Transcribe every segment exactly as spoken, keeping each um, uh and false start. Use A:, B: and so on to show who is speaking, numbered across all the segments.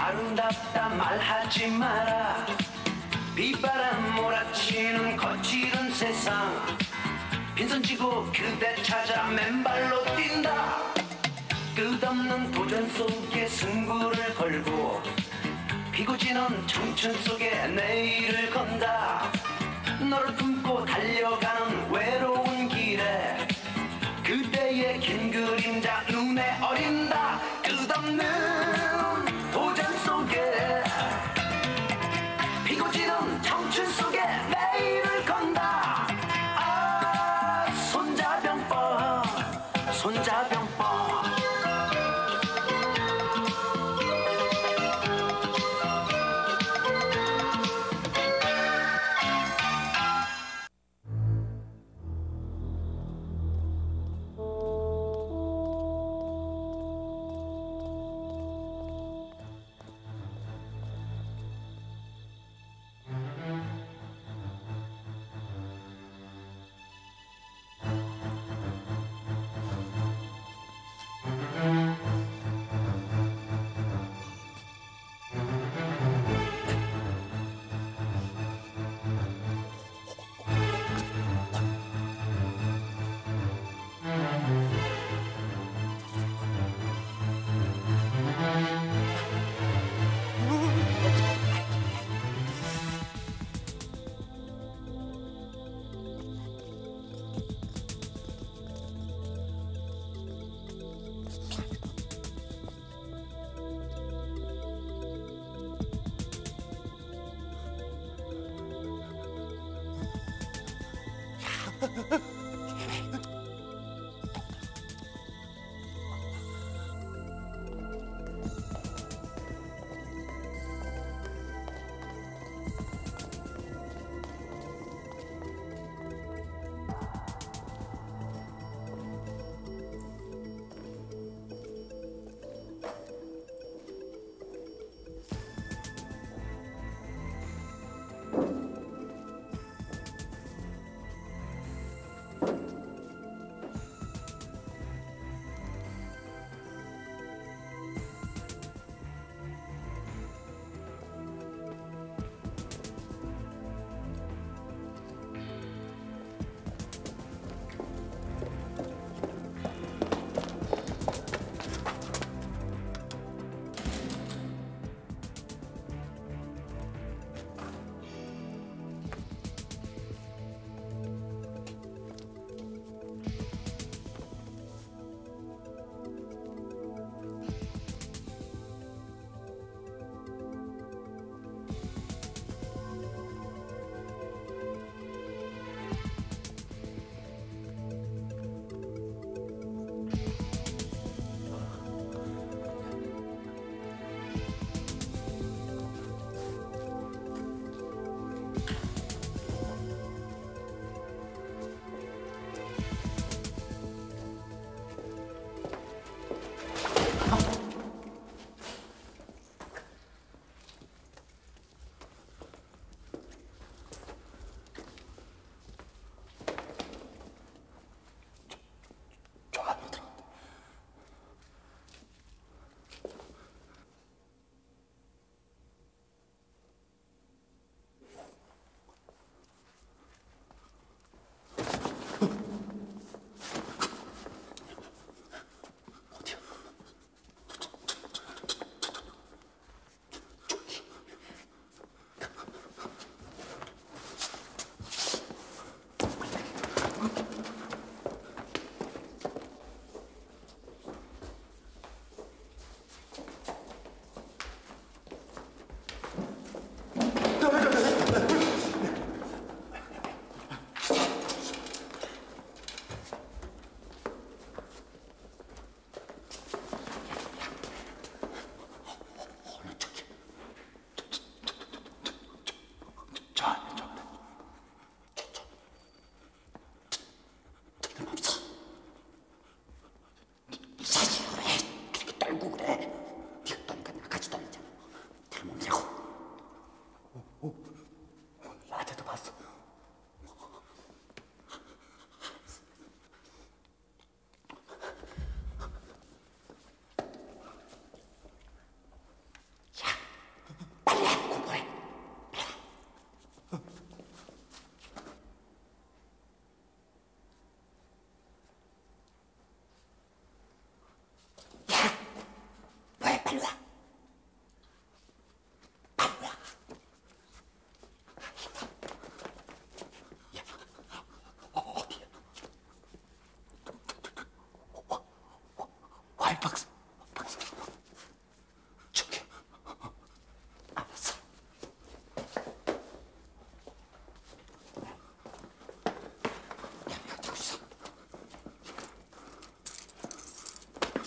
A: 아름답다 말하지 마라. 비바람 몰아치는 거칠은 세상, 빈손 쥐고 그대 찾아 맨발로 뛴다. 끝없는 도전 속에 승부를 걸고 피고지는 청춘 속에 내일을 건다. 너를 품고 달려가는 외로운 길에 그대의 긴 그림자 눈에 어린다. 끝없는 도전 속에 피고지는 청춘 속에 내일을 건다. 아, 손자병법, 손자병법.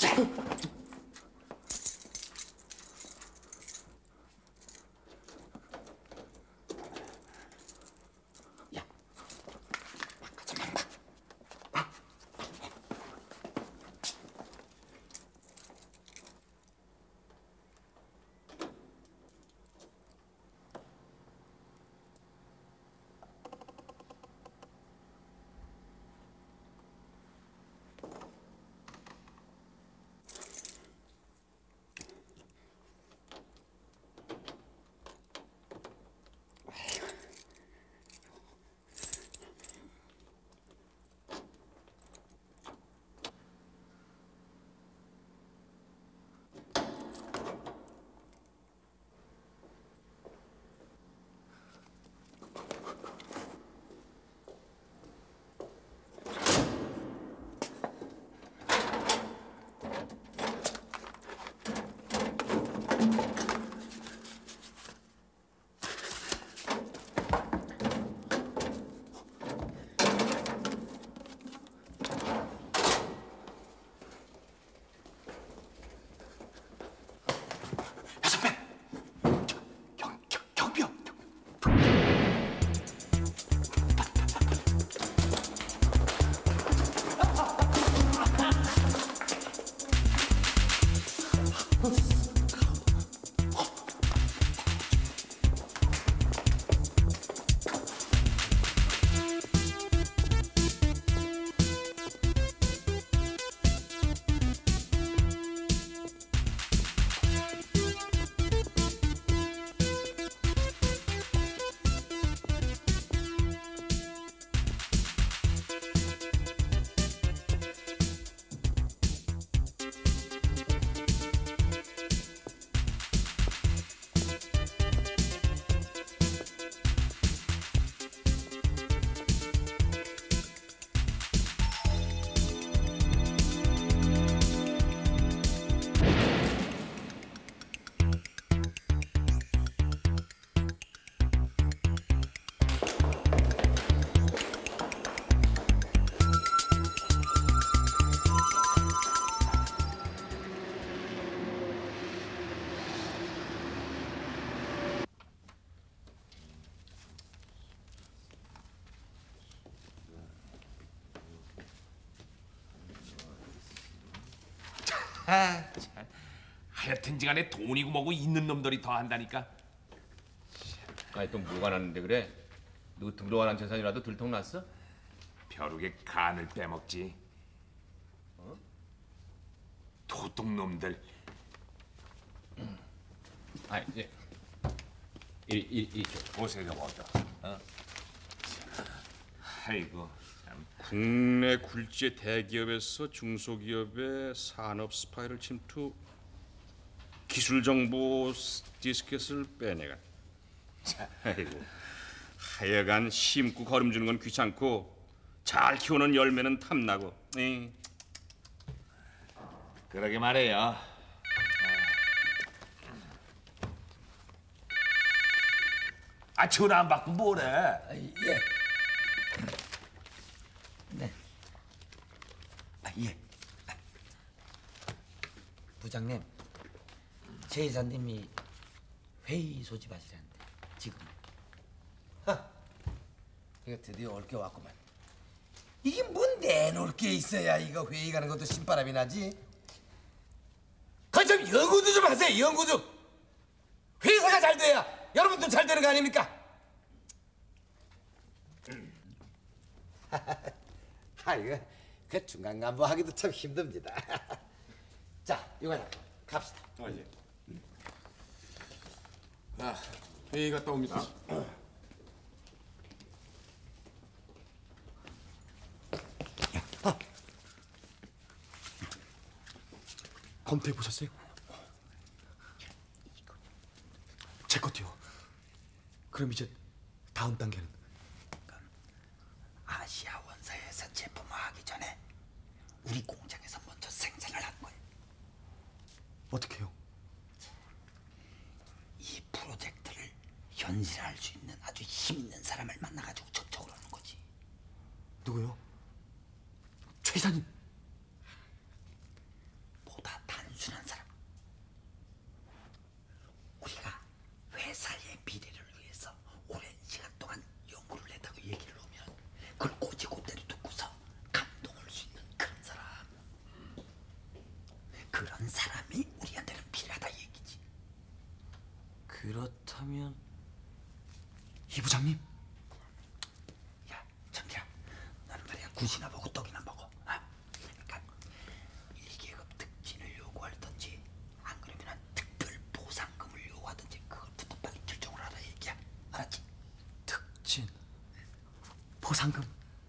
B: 아, 참. 하여튼지간에 돈이고 뭐고 있는 놈들이 더 한다니까.
C: 아니 또 뭐가 났는데 그래? 누구 등록한 재산이라도 들통났어?
B: 벼룩의 간을 빼먹지. 어? 도둑놈들.
C: 아 이제 이이 이쪽
B: 옷에 좀 얻어. 어? 아이고 참.
D: 국내 굴지의 대기업에서 중소기업의 산업 스파이를 침투, 기술 정보 디스켓을 빼내간. 아이고, 하여간 심고 거름주는 건 귀찮고 잘 키우는 열매는 탐나고. 에이.
B: 그러게 말해요. 아 전화 안 받고 뭐래?
E: 아, 예. 네. 아, 예. 부장님, 제 이사님이 회의 소집하시라는데 지금. 하, 이거 드디어 올 게 왔구만. 이게 뭐 내놓을 게 있어야 이거 회의 가는 것도 신바람이 나지. 그좀 연구도 좀 하세요. 연구 좀. 회사가 잘 돼야 여러분도 잘 되는 거 아닙니까? 아 이거 그 중간 간부 하기도 참 힘듭니다. 자, 이거는 갑시다.
F: 아 예. 아 회의 갔다 옵니다. 검토해 보셨어요? 제 것도요. 그럼 이제 다음 단계는
E: 아시아 원사에서 제품화하기 전에 우리 공장에서 먼저 생산을 한 거예요.
F: 어떻게 해요?
E: 이 프로젝트를 현실화할 수 있는 아주 힘 있는 사람을 만나가지고 접촉을 하는 거지.
F: 누구요? 최 이사님.
E: 보통 호떡이나 먹어. 아, 그러니까 일 계급 특진을 요구하든지 안 그러면 특별 보상금을 요구하든지 그것부터 빨리 결정을 하라 얘기야. 알았지?
F: 특진, 보상금.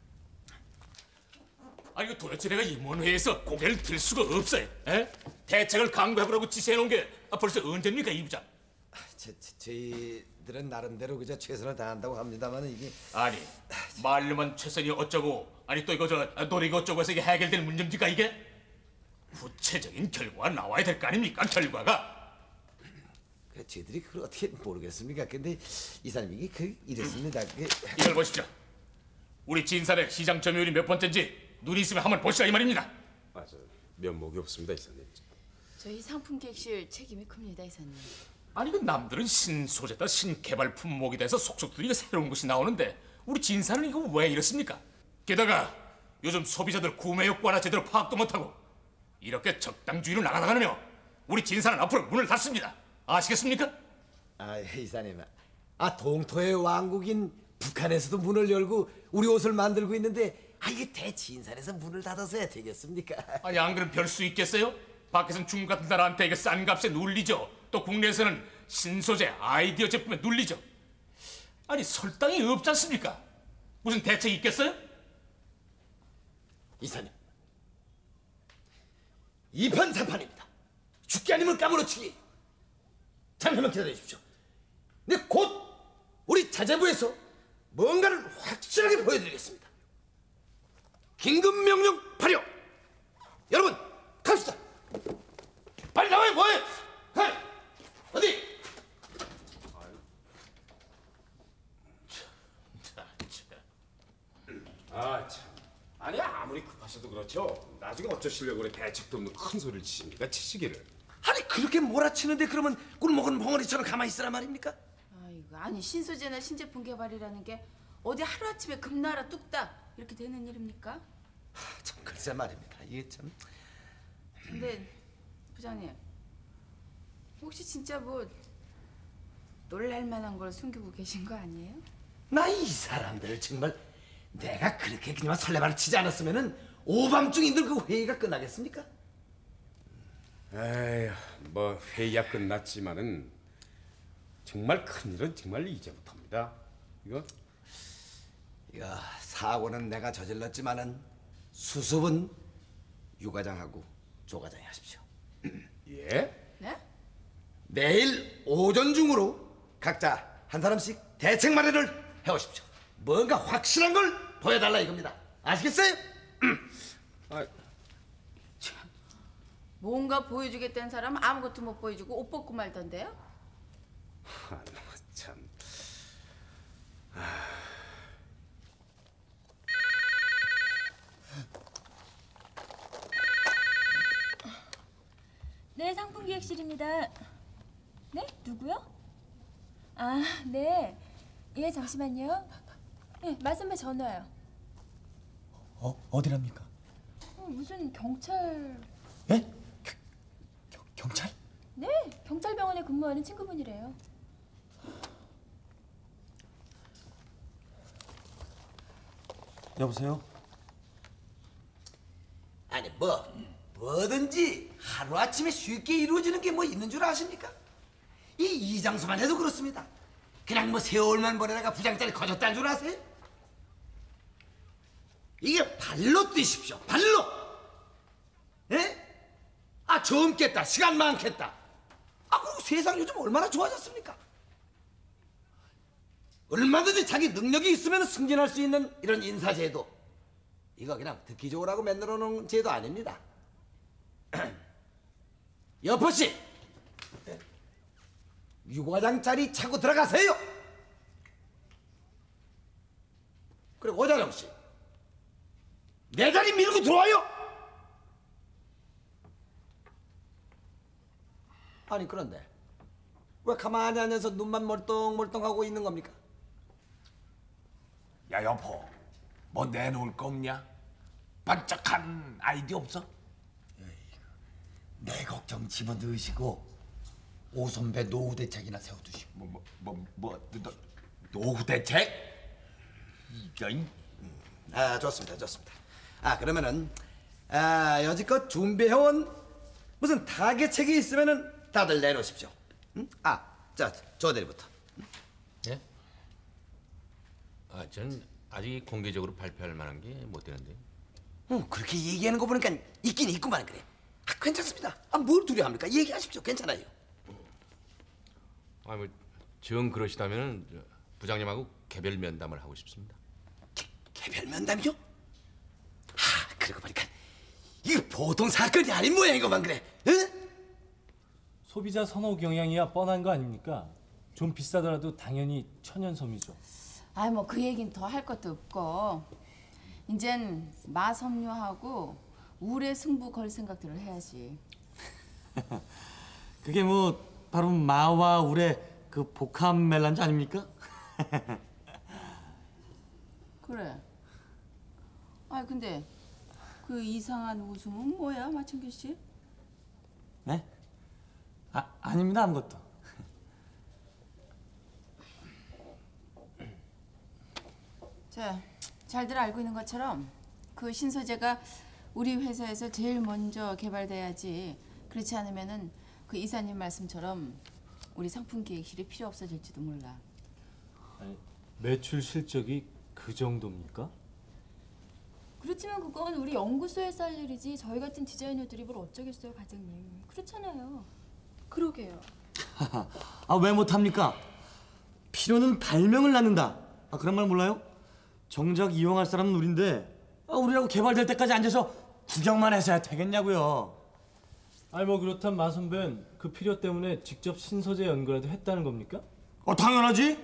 G: 아니 그 도대체 내가 임원회에서 고개를 들 수가 없어요. 에? 대책을 강구해보라고 지시해놓은 게 아, 벌써 언제입니까 이 부장?
E: 저, 저, 저희들은 나름대로 그저 최선을 다한다고 합니다만 이게
G: 아니 말로만 최선이 어쩌고 아니 또 이거 저 노리가 어쩌고 해서 이게 해결될 문제입니까 이게? 구체적인 결과가 나와야 될 거 아닙니까 결과가?
E: 그 저희들이 그걸 어떻게 모르겠습니까? 근데 이사님이 그 이랬습니다. 그
G: 이걸 보십시오. 우리 진산의 시장 점유율이 몇 번째인지 눈이 있으면 한번 보시라 이 말입니다.
H: 맞아, 면목이 없습니다 이사님.
I: 저희 상품 객실 책임이 큽니다, 이사님.
G: 아니 그 남들은 신소재다 신개발 품목이 돼서 속속 들이가 새로운 것이 나오는데 우리 진사는 이거 왜 이렇습니까? 게다가 요즘 소비자들 구매 욕구나 제대로 파악도 못하고 이렇게 적당주의로 나가다가는요 우리 진사는 앞으로 문을 닫습니다. 아시겠습니까?
E: 아 이사님, 아 동토의 왕국인 북한에서도 문을 열고 우리 옷을 만들고 있는데 아 이게 대진산에서 문을 닫아서야 되겠습니까?
G: 아니 안 그럼 별 수 있겠어요? 밖에서는 중국 같은 나라한테 이게 싼 값에 눌리죠. 또 국내에서는 신소재 아이디어 제품에 눌리죠. 아니 설탕이 없지 않습니까? 무슨 대책이 있겠어요?
E: 이사님, 이판 삼판입니다. 죽기 아니면 까무러치기. 잠시만 기다려 주십시오. 근데 곧 우리 자재부에서 뭔가를 확실하게 보여드리겠습니다. 긴급 명령 발효. 여러분 갑시다. 빨리 나와요. 뭐해? 헤이, 어디?
H: 아 참. 아니 아무리 급하셔도 그렇죠. 나중에 어쩌시려고 그래 대책도 없는 큰 소리를 치십니까? 치시기를.
E: 아니 그렇게 몰아치는데 그러면 꿀먹은 벙어리처럼 가만히 있으란 말입니까?
I: 아이고, 아니 신소재나 신제품 개발이라는 게 어디 하루아침에 금나라 뚝딱 이렇게 되는 일입니까?
E: 하, 참 글쎄 말입니다. 이게 참.
I: 근데 부장님 혹시 진짜 뭐 놀랄만한 걸 숨기고 계신 거 아니에요?
E: 나 이 사람들 정말 내가 그렇게 그냥 설레발을 치지 않았으면은 오밤중인들 그 회의가 끝나겠습니까?
H: 에휴, 뭐 회의가 끝났지만은 정말 큰일은 정말 이제부터입니다. 이거
E: 이거 사고는 내가 저질렀지만은 수습은 유 과장하고 조 과장이 하십시오.
H: 예?
I: 네?
E: 내일 오전 중으로 각자 한 사람씩 대책 마련을 해오십시오. 뭔가 확실한 걸 보여달라 이겁니다. 아시겠어요?
H: 아,
I: 뭔가 보여주겠다는 사람 아무것도 못 보여주고 옷 벗고 말던데요?
H: 아, 참.
J: 네, 상품기획실입니다. 네? 누구요? 아, 네. 예, 잠시만요. 예, 말씀해 전화요.
F: 어 어디랍니까?
J: 어, 무슨 경찰...
F: 예? 겨, 겨, 경찰?
J: 네, 경찰병원에 근무하는 친구분이래요.
F: 여보세요?
E: 아니 뭐 뭐든지 하루아침에 쉽게 이루어지는 게 뭐 있는 줄 아십니까? 이 이장소만 해도 그렇습니다. 그냥 뭐 세월만 보내다가 부장짜리 커졌다는 줄 아세요? 이게 발로 뛰십시오. 발로. 예? 아 젊겠다. 시간 많겠다. 아 그리고 세상 요즘 얼마나 좋아졌습니까? 얼마든지 자기 능력이 있으면 승진할 수 있는 이런 인사제도, 이거 그냥 듣기 좋으라고 만들어 놓은 제도 아닙니다. 여포씨, 유과장 자리 차고 들어가세요. 그리고 오자령씨, 내 자리 밀고 들어와요. 아니 그런데 왜 가만히 앉아서 눈만 멀뚱멀뚱하고 있는 겁니까?
B: 야 여보, 뭐 내놓을 거 없냐? 반짝한 아이디어 없어?
E: 내 걱정 집어넣으시고 오선배 노후 대책이나 세워두시고.
B: 뭐 뭐 뭐 뭐 노후 대책? 이런.
E: 아 좋습니다, 좋습니다. 아 그러면은 아 여지껏 준비해온 무슨 타겟책이 있으면은 다들 내놓으십시오. 응? 아자 조대리부터.
C: 예? 아, 전 아직 공개적으로 발표할 만한 게 못 되는데.
E: 어 그렇게 얘기하는 거 보니까 있긴 있구만 그래. 아 괜찮습니다. 아 뭘 두려워합니까? 얘기하십시오. 괜찮아요.
C: 아, 뭐 정 그러시다면은 저 부장님하고 개별 면담을 하고 싶습니다.
E: 개, 개별 면담이요? 아 그러고 보니까 이거 보통 사건이 아닌 모양이고만 그래. 응?
K: 소비자 선호 경향이야 뻔한 거 아닙니까? 좀 비싸더라도 당연히 천연섬유죠.
I: 아이 뭐 그 얘긴 더 할 것도 없고 이젠 마섬유하고 우레 승부 걸 생각들을 해야지.
F: 그게 뭐 바로 마와 울의 그 복합 멜란지 아닙니까?
I: 그래. 아 근데 그 이상한 웃음은 뭐야 마천규 씨?
F: 네? 아 아닙니다 아무것도.
I: 자, 잘들 알고 있는 것처럼 그 신소재가 우리 회사에서 제일 먼저 개발돼야지. 그렇지 않으면은 그 이사님 말씀처럼 우리 상품기획실이 필요 없어질지도 몰라.
K: 아니, 매출 실적이 그 정도입니까?
J: 그렇지만 그건 우리 연구소에서 할 일이지 저희 같은 디자이너들이 뭘 어쩌겠어요, 과장님. 그렇잖아요.
I: 그러게요.
F: 아 왜 못합니까? 필요는 발명을 낳는다. 아 그런 말 몰라요? 정작 이용할 사람은 우린데 아, 우리라고 개발될 때까지 앉아서 구경만 해서야 되겠냐고요.
K: 아니 뭐 그렇단 마 선배는 그 필요 때문에 직접 신소재 연구라도 했다는 겁니까?
F: 어 당연하지.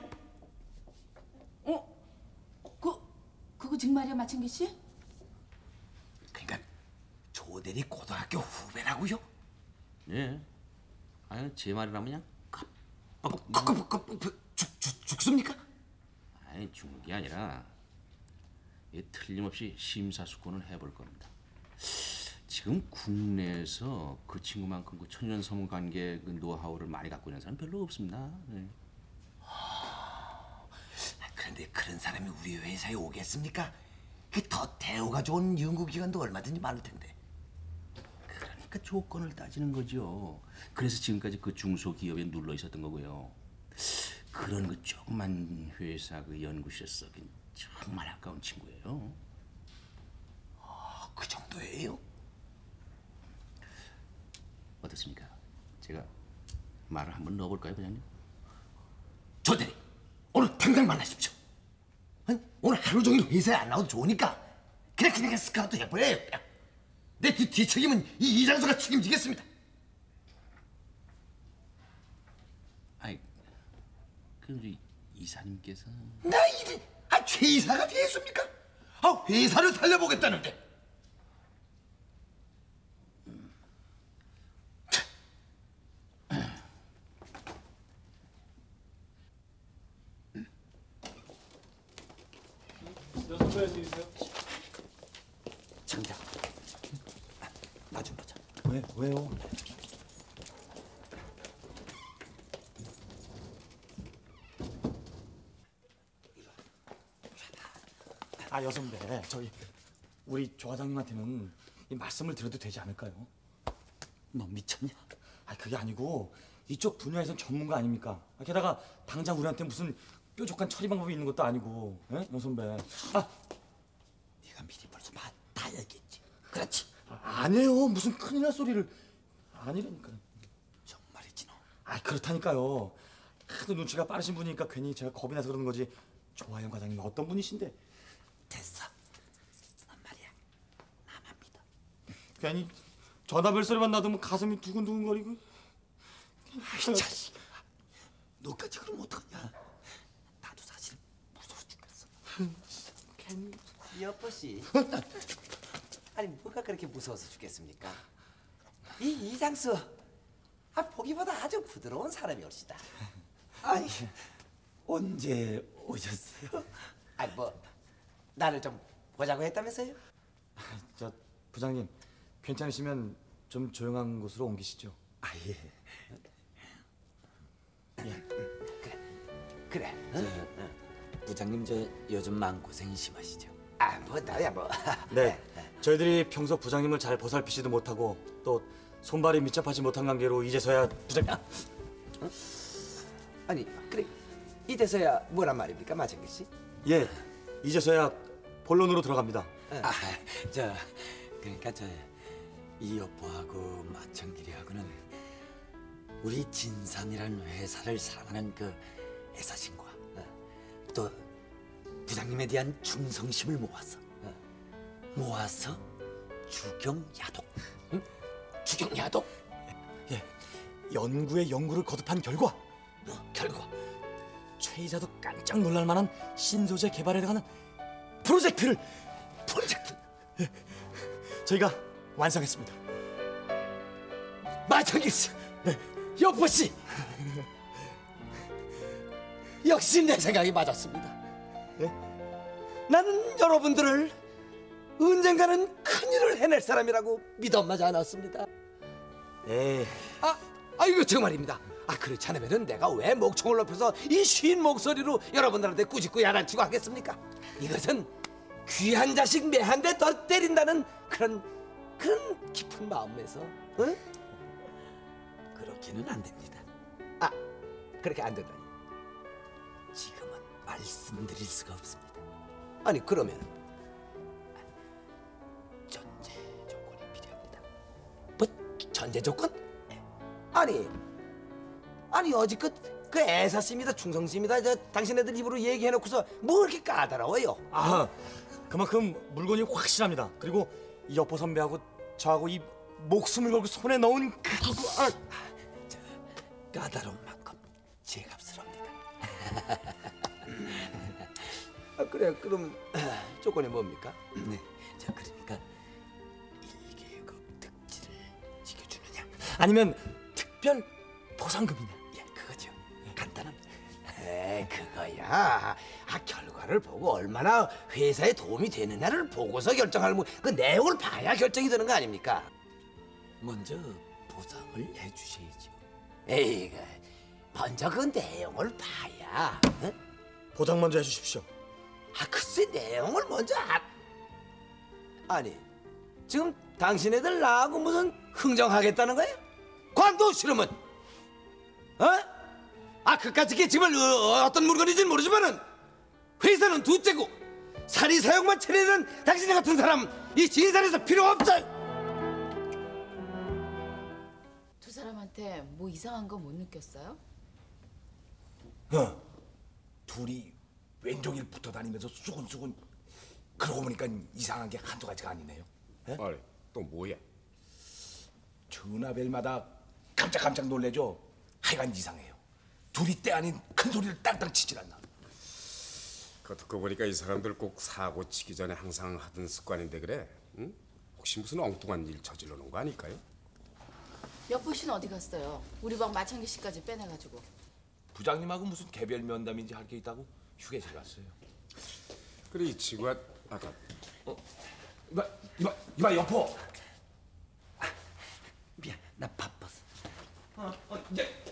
I: 어? 그 그거 정말이야 마천규 씨?
E: 그러니까 조대리 고등학교 후배라고요?
C: 예. 아니 제 말이라면 그냥
E: 죽, 죽, 죽습니까?
C: 아니 죽는 게 아니라 예, 틀림없이 심사숙고는 해볼 겁니다. 지금 국내에서 그 친구만큼 그 천연섬유 관계 그 노하우를 많이 갖고 있는 사람 별로 없습니다. 네.
E: 아, 그런데 그런 사람이 우리 회사에 오겠습니까? 그 더 대우가 좋은 연구기관도 얼마든지 많을 텐데.
C: 그러니까 조건을 따지는 거죠. 그래서 지금까지 그 중소기업에 눌러 있었던 거고요. 그런 그 조그만 회사 그 연구실에 썩인 정말 아까운 친구예요.
E: 아, 그 정도예요?
C: 어떻습니까? 제가 말을 한번 넣어볼까요, 부장님?
E: 조대리, 오늘 당장 만나십시오. 아니, 오늘 하루 종일 회사에 안 나와도 좋으니까 그냥 그냥 스카우트 해버려요. 그냥. 내 뒤, 뒤책임은 이 이장수가 책임지겠습니다.
C: 아이, 그 이사님께서
E: 나 이제 아, 최 이사가 되겠습니까? 아, 회사를 살려보겠다는데.
K: 여섯 배 드리세요.
E: 장장, 나 좀 보자.
F: 왜 왜요? 아 여선배 저희 우리 조 과장님한테는 이 말씀을 드려도 되지 않을까요?
E: 너 미쳤냐?
F: 아 그게 아니고 이쪽 분야에선 전문가 아닙니까? 아, 게다가 당장 우리한테 무슨 뾰족한 처리 방법이 있는 것도 아니고, 예? 여선배. 아,
E: 네가 미리 벌써 봐야겠지. 그렇지.
F: 아, 아니에요. 무슨 큰일 날 소리를 아니라니까.
E: 정말이지 너.
F: 아 그렇다니까요. 하도 눈치가 빠르신 분이니까 괜히 제가 겁이 나서 그러는 거지. 조하영 과장님 어떤 분이신데?
E: 됐어. 넌 말이야. 나만 믿어.
F: 괜히 전화벨 소리만 나도 가슴이 두근두근거리고.
E: 아이 자식. 너까지 그러면 어떡하냐? 나도 사실 무서워 죽겠어.
F: 괜히.
E: 여보 씨. 아니 뭐가 그렇게 무서워서 죽겠습니까? 이 이장수. 아 보기보다 아주 부드러운 사람이 옳시다. 아니
F: 언제 오셨어요?
E: 아니 뭐 나를 좀 보자고 했다면서요?
F: 저 부장님 괜찮으시면 좀 조용한 곳으로 옮기시죠.
E: 아 예.
F: 예.
E: 그래 그래. 응? 응. 부장님 저 요즘 마음 고생이 심하시죠? 아, 뭐 나야 뭐.
F: 네, 저희들이 평소 부장님을 잘 보살피지도 못하고 또 손발이 밀접하지 못한 관계로 이제서야 부장님.
E: 어? 아니 그래 이제서야 뭐란 말입니까, 마정기 씨?
F: 예, 이제서야 본론으로 들어갑니다.
E: 아, 저 그러니까 저 이여보하고 마청길이하고는 우리 진산이라는 회사를 사랑하는 그 애사심과 또 부장님에 대한 충성심을 모아서 모아서 주경야독, 응? 주경야독.
F: 예, 연구에 연구를 거듭한 결과,
E: 어, 결과
F: 최 이사도 깜짝 놀랄 만한 신소재 개발에 대한 프로젝트를
E: 프로젝트
F: 예, 저희가 완성했습니다.
E: 마청길 씨, 네. 여보 씨, 역시 내 생각이 맞았습니다. 네? 나는 여러분들을 언젠가는 큰일을 해낼 사람이라고 믿어마지 않았습니다.
F: 에이,
E: 아, 아 이거 정말입니다. 아 그렇지 않으면은 내가 왜 목청을 높여서 이 쉰 목소리로 여러분들한테 꾸짖고 야단치고 하겠습니까? 이것은 귀한 자식 매 한 대 더 때린다는 그런 그런 깊은 마음에서, 응? 그렇게는 안 됩니다. 아, 그렇게 안 된다. 지금은 말씀드릴 수가 없습니다. 아니 그러면 전제 조건이 필요합니다. 뭐 전제 조건? 아니, 아니 어지껏 그 애사심이다 충성심이다 저 당신네들 입으로 얘기해놓고서 뭐 이렇게 까다로워요?
F: 아, 그만큼 물건이 확실합니다. 그리고 이 여포 선배하고 저하고 이 목숨을 걸고 손에 넣은 그
E: 아, 저, 까다로운 만큼 제값스럽니다. 아, 그래 그럼 조건이 뭡니까? 네, 자 그러니까 일 개급 특지를 지켜주느냐,
F: 아니면 특별 보상금이냐?
E: 예, 그거죠. 간단합니다. 에, 그거야. 아, 결과를 보고 얼마나 회사에 도움이 되느냐를 보고서 결정할 뭐, 그 내용을 봐야 결정이 되는 거 아닙니까? 먼저 보상을 해주셔야죠. 에이, 먼저 그 내용을 봐야. 어?
F: 보장 먼저 해주십시오.
E: 아, 글쎄 내용을 먼저 아... 아니, 지금 당신애들 나하고 무슨 흥정하겠다는 거야? 관도 싫으면, 어? 아, 그까짓 게 정말 어, 어떤 물건인지는 모르지만은 회사는 둘째고 사리 사욕만 차리는 당신 같은 사람 이 진산에서 필요 없어요.
I: 두 사람한테 뭐 이상한 거 못 느꼈어요?
B: 어, 둘이 왼종일 붙어 다니면서 수근수근 그러고 보니까 이상한 게 한두 가지가 아니네요. 에?
H: 아니 또 뭐야?
B: 전화벨마다 깜짝깜짝 놀래죠. 하여간 이상해요. 둘이 때 아닌 큰 소리를 땅땅 치질 않나.
H: 그 듣고 보니까 이 사람들 꼭 사고 치기 전에 항상 하던 습관인데 그래? 응? 혹시 무슨 엉뚱한 일 저질러 놓은 거 아닐까요?
I: 여포 씨는 어디 갔어요? 우리 방 마창기 씨까지 빼내가지고.
B: 부장님하고 무슨 개별 면담인지 할 게 있다고 휴게실 갔어요.
H: 그래 이 친구가 아까
B: 어, 이봐, 이봐, 이봐 여포.
E: 미안, 나 바빴어.
B: 어, 어, 이제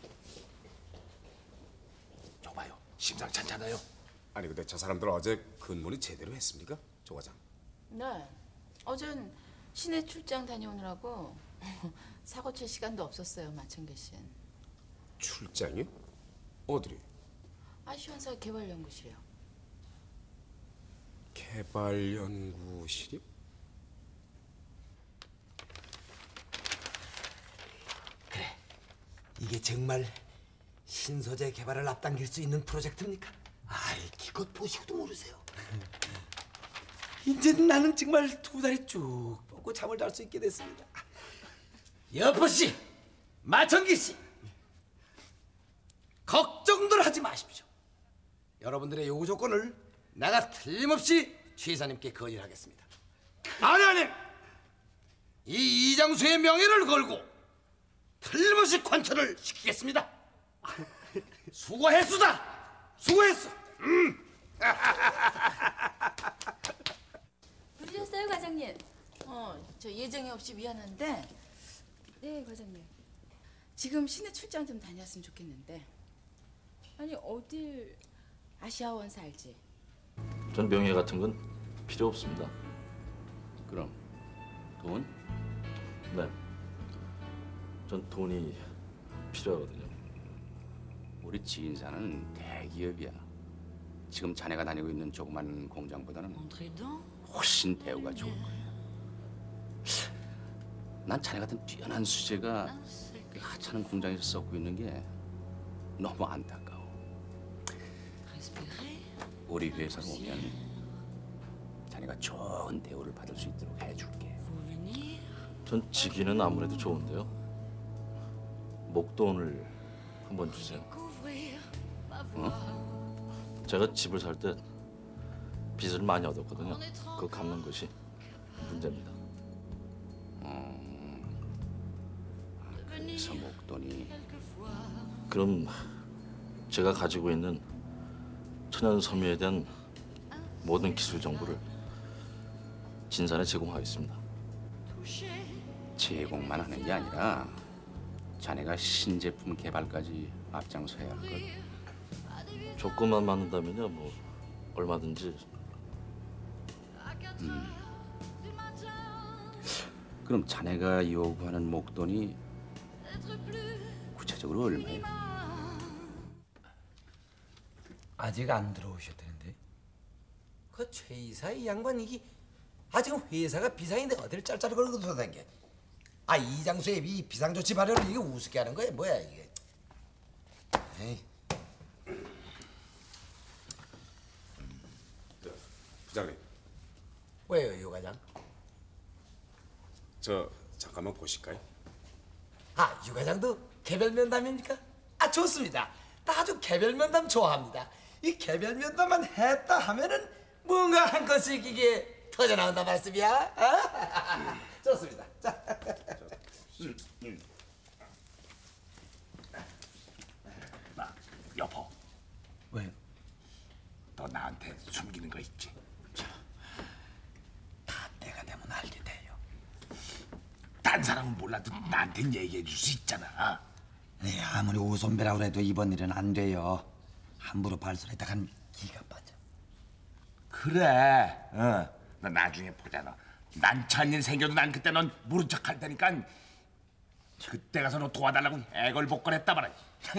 B: 저 봐요, 심상찮잖아요.
H: 아니 근데 저 사람들 어제 근무는 제대로 했습니까, 조 과장?
I: 네. 어젠 시내 출장 다녀오느라고 사고 칠 시간도 없었어요, 마창기 씨는.
H: 출장이요? 어디로?
I: 아시원사 개발연구실이요.
H: 개발연구실이요?
E: 그래, 이게 정말 신소재 개발을 앞당길 수 있는 프로젝트입니까? 아이, 기껏 보시고도 모르세요. 이제 나는 정말 두 다리 쭉 뻗고 잠을 잘 수 있게 됐습니다. 여포 씨, 마청기 씨, 걱정들 하지 마십시오. 여러분들의 요구 조건을 내가 틀림없이 최 이사님께 건의하겠습니다. 아니 아니, 이 이장수의 명예를 걸고 틀림없이 관철을 시키겠습니다. 수고했수다. 수고했어. 음.
J: 부르셨어요, 과장님?
I: 어, 저 예정이 없이 미안한데
J: 네, 과장님.
I: 지금 시내 출장 좀 다녔으면 좋겠는데.
J: 아니, 어딜...
I: 아시아원사 알지?
L: 전 명예 같은 건 필요 없습니다.
C: 그럼 돈?
L: 네. 전 돈이 필요하거든요.
C: 우리 지인사는 대기업이야. 지금 자네가 다니고 있는 조그만 공장보다는 훨씬 대우가 좋을 거야. 난 자네 같은 뛰어난 수재가 그 하찮은 공장에서 썩고 있는 게 너무 안타까워. 우리 회사로 오면 자네가 좋은 대우를 받을 수 있도록 해줄게.
L: 전 직위는 아무래도 좋은데요. 목돈을 한번 주세요. 어? 제가 집을 살 때 빚을 많이 얻었거든요. 그거 갚는 것이 문제입니다.
C: 어, 그래서 목돈이.
L: 그럼 제가 가지고 있는 천연 섬유에 대한 모든 기술 정보를 진산에 제공하겠습니다.
C: 제공만 하는 게 아니라 자네가 신제품 개발까지 앞장서야 할 것.
L: 조건만 맞는다면요, 뭐 얼마든지.
C: 음. 그럼 자네가 요구하는 목돈이 구체적으로 얼마예요?
E: 아직 안 들어오셨다는데? 그 최 이사 이 양반 이게 아직 회사가 비상인데 어디를 짤짤거리고 돌아다니게? 아, 이 장소에 이 비상조치 발효를 이게 우습게 하는 거야 뭐야 이게? 에이.
H: 부장님.
E: 왜요, 유 과장?
H: 저 잠깐만 보실까요?
E: 아, 유 과장도 개별 면담입니까? 아, 좋습니다. 나 아주 개별 면담 좋아합니다. 이 개별 면담만 했다 하면은 뭔가 한 것씩 이게 터져 나온다 말씀이야. 아? 좋습니다. 자.
B: 음, 음. 나 여보.
E: 왜요?
B: 너 나한테 숨기는 거 있지? 다 때가 되면 알게 돼요. 딴 사람은 몰라도 나한텐 얘기해 줄 수 있잖아.
E: 네, 아무리 오손배라고 해도 이번 일은 안 돼요. 함부로 발설했다간 기가 빠져.
B: 그래. 어. 나 나중에 보잖아. 난처한 일 생겨도 난 그때 넌 모른 척 할 테니까 그때 가서 너 도와달라고 애걸복걸했다 말이야.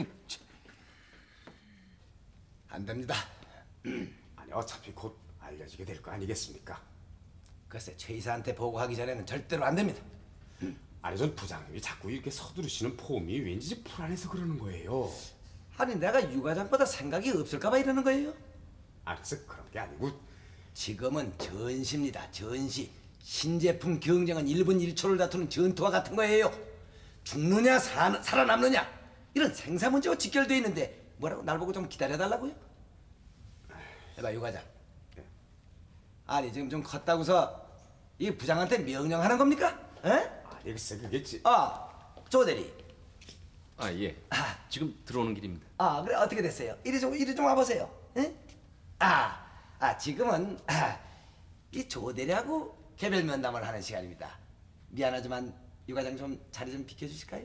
H: 안 됩니다. 아니 어차피 곧 알려지게 될 거 아니겠습니까?
E: 글쎄 최 이사한테 보고하기 전에는 절대로 안 됩니다.
H: 아니 전 부장님이 자꾸 이렇게 서두르시는 폼이 왠지 불안해서 그러는 거예요.
E: 아니 내가 유 과장보다 생각이 없을까 봐 이러는 거예요?
H: 알았어, 그런 게 아니고
E: 지금은 전시입니다. 전시. 신제품 경쟁은 일 분 일 초를 다투는 전투와 같은 거예요. 죽느냐 사, 살아남느냐 이런 생사 문제와 직결돼 있는데 뭐라고 날 보고 좀 기다려달라고요? 해봐 유 과장. 아니 지금 좀 컸다고서 이 부장한테 명령하는 겁니까? 에?
H: 아니 글쎄 그게 지...
E: 아, 조 대리.
C: 아 예. 아, 지금 들어오는 길입니다.
E: 아 그래 어떻게 됐어요? 이리 좀 이리 좀 와보세요. 에? 아, 아 지금은 아, 이 조 대리하고 개별 면담을 하는 시간입니다. 미안하지만 유 과장 좀 자리 좀 비켜주실까요?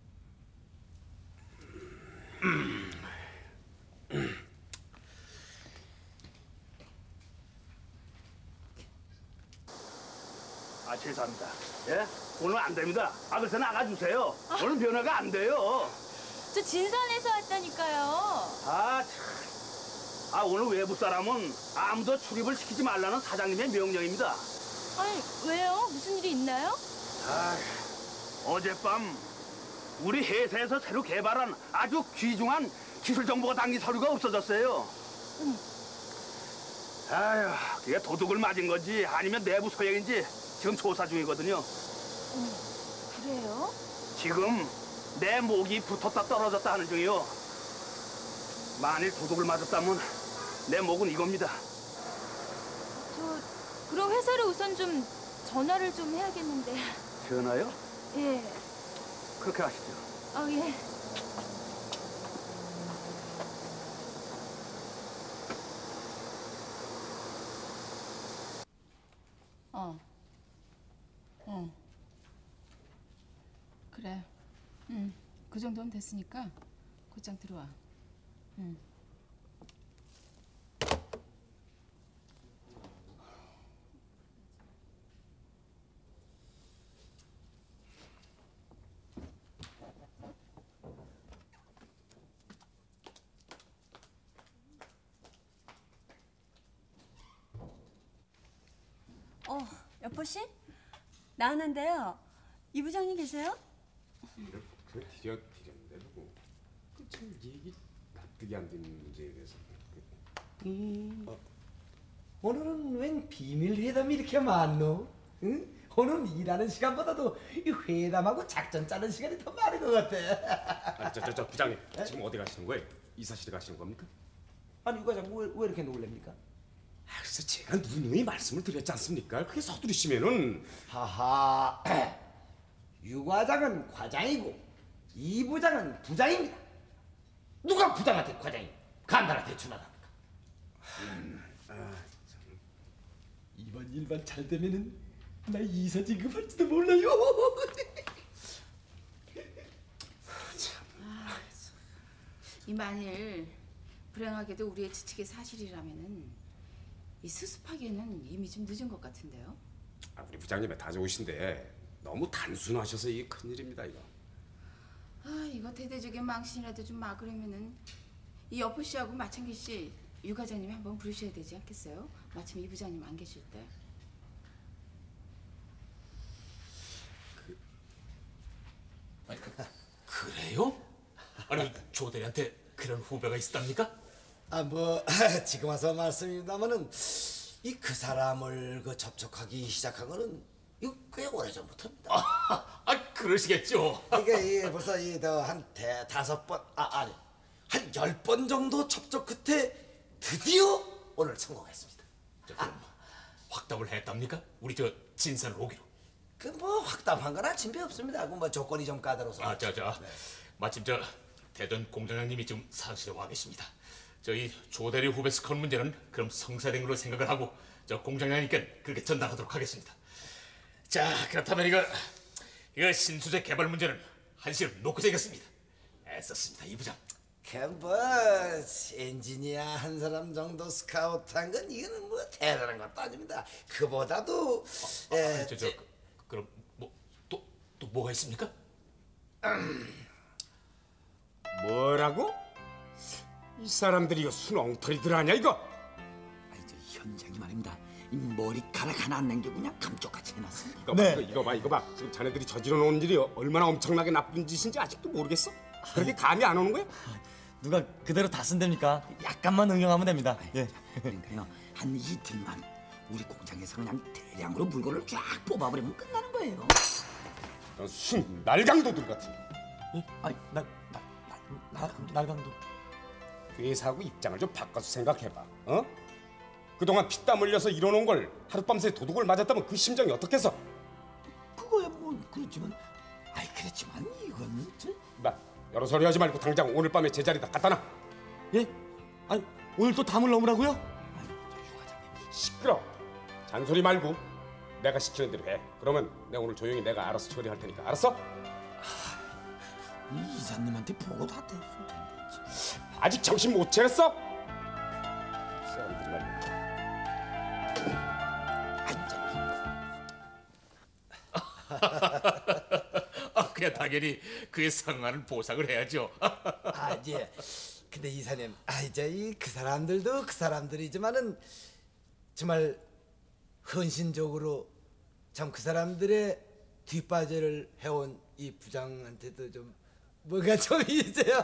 M: 아 죄송합니다. 예? 오늘 안 됩니다. 아 그래서 나가주세요. 아. 오늘 변화가 안 돼요.
J: 저 진산에서 왔다니까요.
M: 아 참. 아 오늘 외부 사람은 아무도 출입을 시키지 말라는 사장님의 명령입니다.
J: 아니 왜요? 무슨 일이 있나요?
M: 아 어젯밤 우리 회사에서 새로 개발한 아주 귀중한 기술 정보가 담긴 서류가 없어졌어요.
J: 음.
M: 아휴 그게 도둑을 맞은 건지 아니면 내부 소행인지 지금 조사 중이거든요.
J: 음, 그래요?
M: 지금 내 목이 붙었다 떨어졌다 하는 중이요. 만일 도둑을 맞았다면 내 목은 이겁니다.
J: 저 그럼 회사로 우선 좀 전화를 좀 해야겠는데.
M: 전화요?
J: 예.
M: 그렇게 하시죠.
J: 아 예. 어. 응. 그래. 응. 그 정도면 됐으니까 곧장 들어와. 응.
N: 여보 씨? 나왔는데요. 이 부장님 계세요?
H: 그래 드려 드렸는데 뭐. 그참 얘기 납득이 안 되는 문제에 대해서.
E: 음, 어, 오늘은 웬 비밀 회담이 이렇게 많노? 응? 오늘은 일하는 시간보다도 이 회담하고 작전 짜는 시간이 더 많은 것 같아.
H: 아니 저저 저 부장님 지금 어디 가시는 거예요? 이사실에 가시는 겁니까?
E: 아니 이과장 왜, 왜 이렇게 놀랍니까?
H: 아, 그래서 제가 누누이 말씀을 드렸지 않습니까? 그게 서두르시면은
E: 하하. 유 과장은 과장이고 이 부장은 부장입니다. 누가 부장한테 과장이 간단하 대충하답니까? 음. 아, 참. 이번 일만 잘 되면은 나 이사 진급할지도 몰라요.
I: 아, 이 만일 불행하게도 우리의 추측이 사실이라면은 이 수습하기에는 이미 좀 늦은 것 같은데요.
H: 아, 우리 부장님이 다 좋으신데 너무 단순하셔서 이게 큰일입니다 이거.
I: 아 이거 대대적인 망신이라도 좀 막으려면은 이 여포 씨하고 마창기 씨, 유 과장님이 한번 부르셔야 되지 않겠어요? 마침 이 부장님 안 계실 때.
G: 아니, 그, 그래요? 아니 조대리한테 그런 후배가 있었답니까?
E: 아 뭐 지금 와서 말씀입니다마는 이 그 사람을 그 접촉하기 시작한 거는 이거 꽤 오래 전부터입니다.
G: 아, 아 그러시겠죠.
E: 이게 이 벌써 이한 다섯 번, 아 아니 한 열 번 정도 접촉 끝에 드디어 오늘 성공했습니다.
G: 저, 그럼 확답을 했답니까? 우리 저 진사를 오기로.
E: 그 뭐 확답한 거나 진배 없습니다. 그 뭐 조건이 좀 까다로워서.
G: 아, 저, 저, 네. 마침 저 대전 공장장님이 지금 사무실에 와 계십니다. 저희 조대리 후배 스카웃 문제는 그럼 성사된 걸로 생각을 하고 저 공장장님께 그렇게 전달하도록 하겠습니다. 자, 그렇다면 이거 이거 신수제 개발 문제는 한시름 놓고 자겠습니다. 애썼습니다, 이 부장.
E: 그뭐 엔지니어 한 사람 정도 스카우트한 건 이거는 뭐 대단한 것도 아닙니다. 그보다도
G: 아,
E: 에,
G: 아, 저, 저, 그, 그럼 뭐 또 또 뭐가 있습니까?
H: 음. 뭐라고? 이 사람들이 이거 순엉터리들 아니야 이거?
E: 아니 저 현장이 말입니다. 이 머리카락 하나 안 남겨 그냥 감쪽같이 해놨습니다.
H: 이거 봐, 이거, 이거 봐, 이거 봐. 지금 자네들이 저지러 놓은 일이 얼마나 엄청나게 나쁜 짓인지 아직도 모르겠어? 그렇게 감이 안 오는 거야?
F: 누가 그대로 다 쓴답니까? 약간만 응용하면 됩니다. 예.
E: 그러니까요 한 이틀만 우리 공장에서 그냥 대량으로 물건을 쫙 뽑아버리면 끝나는 거예요.
H: 순 날강도들 같은.
F: 예? 아니 날 날 날강도.
H: 회사하고 입장을 좀 바꿔서 생각해봐. 어? 그동안 피땀 흘려서 이뤄놓은 걸 하룻밤새 도둑을 맞았다면 그 심정이 어떻겠어?
E: 그거야 뭐 그렇지만, 아이 그렇지만 이건 저...
H: 나 여러 소리 하지 말고 당장 오늘 밤에 제자리다 갖다 놔.
F: 예? 아니 오늘 또 담을 넘으라고요?
H: 시끄러. 잔소리 말고 내가 시키는 대로 해. 그러면 내가 오늘 조용히 내가 알아서 처리할 테니까. 알았어?
E: 이 이사님한테 보고도 다 됐을 텐데.
H: 아직 정신 못 차렸어? 사람들이 말이야.
G: 아, 그냥 당연히 그에 상응하는 보상을 해야죠.
E: 아, 예. 근데 이사님, 아 이제 이 그 사람들도 그 사람들이지만은 정말 헌신적으로 참 그 사람들의 뒷바지를 해온 이 부장한테도 좀 뭔가 좀 이제야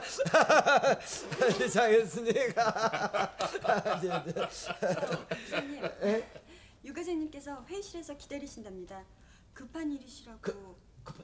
E: 잘했으니까.
N: 부장님, 유 과장님께서 회의실에서 기다리신답니다. 급한 일이시라고.
E: 그, 급한...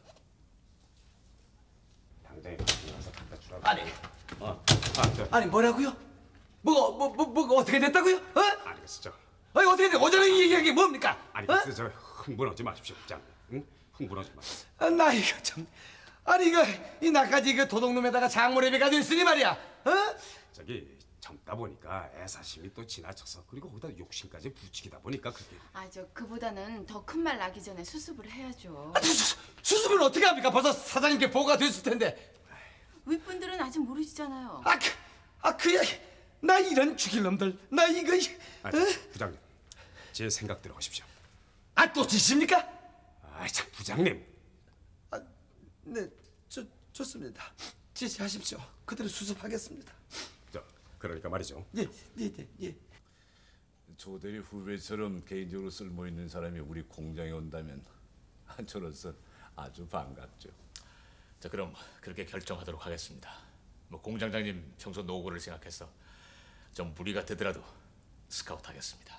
H: 당장에 와서 갖다 주라고.
E: 아니,
H: 어, 아, 저.
E: 아니 뭐라고요? 뭐가 뭐, 뭐 뭐가 어떻게 됐다고요? 어?
H: 알겠어, 저.
E: 아니 어떻게 돼? 어제는 이 얘기 뭡니까?
H: 아니,
E: 어?
H: 글쎄, 저 흥분하지 마십시오, 부장. 응? 흥분하지 마.
E: 아, 나 이거 참, 아니 이거 이 나까지 이거 도둑놈에다가 장모래비가 됐으니 말이야. 어?
H: 저기 젊다 보니까 애사심이 또 지나쳐서 그리고 거기다 욕심까지 부추기다 보니까 그게.
I: 아 저 그보다는 더 큰 말 나기 전에 수습을 해야죠.
E: 아, 수, 수습을 어떻게 합니까? 벌써 사장님께 보고가 됐을 텐데.
I: 윗분들은 아직 모르시잖아요.
E: 아, 그, 아 그야 나 이런 죽일 놈들 나 이거.
H: 아,
E: 어?
H: 부장님, 제 생각대로 하십시오.
E: 아 또 지십니까?
H: 아, 참 부장님.
E: 아, 네, 좋 좋습니다. 지시하십시오. 그대로 수습하겠습니다.
H: 저 그러니까 말이죠.
E: 예, 예, 예, 예.
O: 조대리 후배처럼 개인적으로 쓸모 있는 사람이 우리 공장에 온다면 저로서 아주 반갑죠.
G: 자, 그럼 그렇게 결정하도록 하겠습니다. 뭐 공장장님 평소 노고를 생각해서 좀 무리가 되더라도 스카우트 하겠습니다.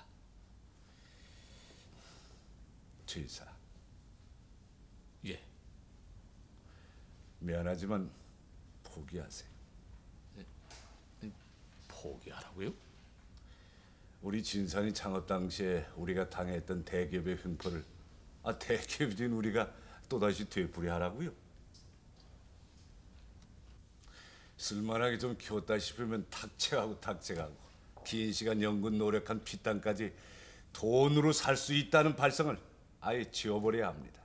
O: 최이사.
G: 예.
O: 미안하지만 포기하세요.
G: 포기하라고요?
O: 우리 진산이 창업 당시에 우리가 당했던 대기업의 횡포를 아 대기업이 된 우리가 또다시 되풀이하라고요. 쓸만하게 좀 키웠다 싶으면 탁채하고 탁채하고 긴 시간 연근 노력한 피땀까지 돈으로 살 수 있다는 발상을 아예 지워버려야 합니다.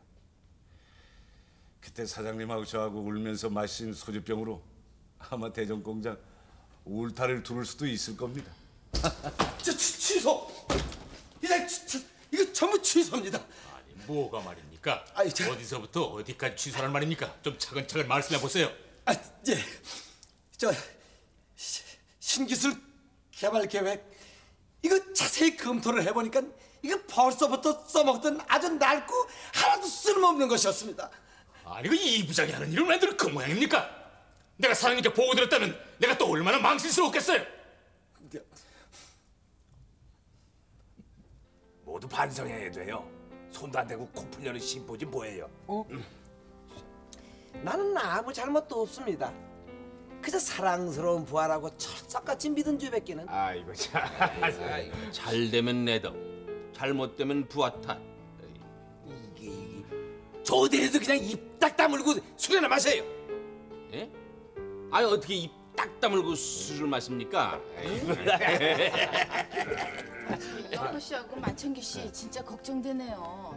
O: 그때 사장님하고 저하고 울면서 마신 소주병으로 아마 대전공장 울타리를 두를 수도 있을 겁니다.
E: 저, 취, 취소! 이제 저, 이거 전부 취소입니다.
G: 아니 뭐가 말입니까?
E: 아니, 저...
G: 어디서부터 어디까지 취소란 말입니까? 좀 차근차근 말씀해 보세요.
E: 아, 예. 저 시, 신기술 개발 계획 이거 자세히 검토를 해보니까 이거 벌써부터 써먹던 아주 낡고 하나도 쓸모없는 것이었습니다.
G: 아니 그 이 부장이 하는 일을 왜 늘 그 모양입니까? 내가 사장님께 보고 들었다면 내가 또 얼마나 망신스러웠겠어요.
B: 모두 반성해야 돼요. 손도 안 대고 코 풀려는 심보지 뭐예요?
E: 어? 나는 아무 잘못도 없습니다. 그저 사랑스러운 부하라고 철석같이 믿은 주밖에는.
B: 아이고 참.
C: 잘 되면 내 덕, 잘못되면 부하 탓.
E: 이게 이게 조대리도 그냥 입 딱 다물고 술이나 마셔요.
C: 예? 아니 어떻게 입 딱 다물고 술을 마십니까?
I: 영호 씨하고 만창기 씨 진짜 걱정되네요.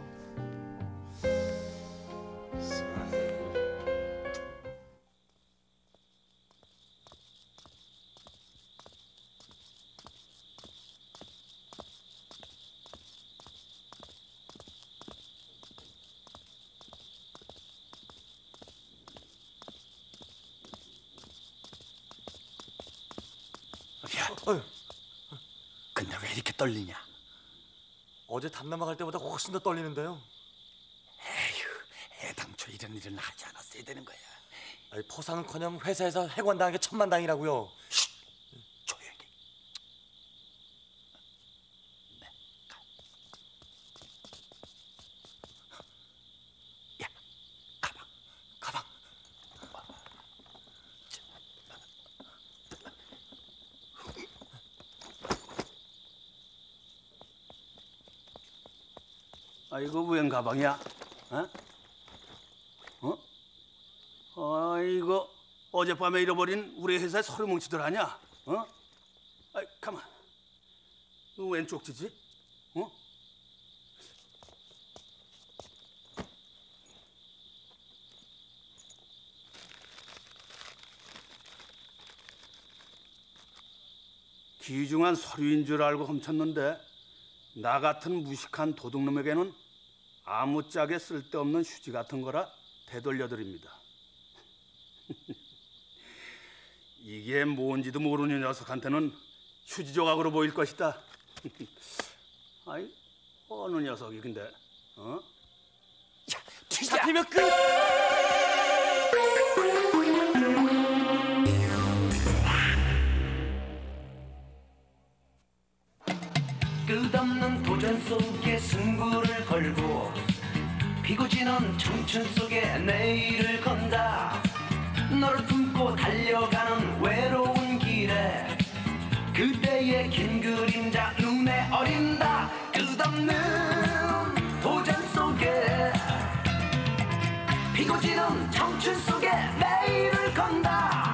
E: 어휴. 근데 왜 이렇게 떨리냐?
F: 어제 담남아 때보다 훨씬 더 떨리는데요.
E: 에휴, 애당초 이런 일은 하지 않았어야 되는 거야.
F: 아니, 포상은커녕 회사에서 해관당한 게 천만당이라고요.
E: 쉿, 조용히. 네, 가. 야, 가방, 가방.
M: 아, 이거 웬 가방이야? 어? 어? 아, 이거 어젯밤에 잃어버린 우리 회사의 서류 뭉치들 아냐? 어? 아, 가만. 이거 웬 쪽지지? 어? 귀중한 서류인 줄 알고 훔쳤는데 나 같은 무식한 도둑놈에게는 아무짝에 쓸데없는 휴지 같은 거라 되돌려드립니다. 이게 뭔지도 모르는 녀석한테는 휴지 조각으로 보일 것이다. 아이, 어느 녀석이 근데, 어?
E: 야, 뒤잡히면 끝!
A: 끝없는 도전 속에 승부를 걸고 피고 지는 청춘 속에 내일을 건다. 너를 품고 달려가는 외로운 길에 그대의 긴 그림자 눈에 어린다. 끝없는 도전 속에 피고 지는 청춘 속에 내일을 건다.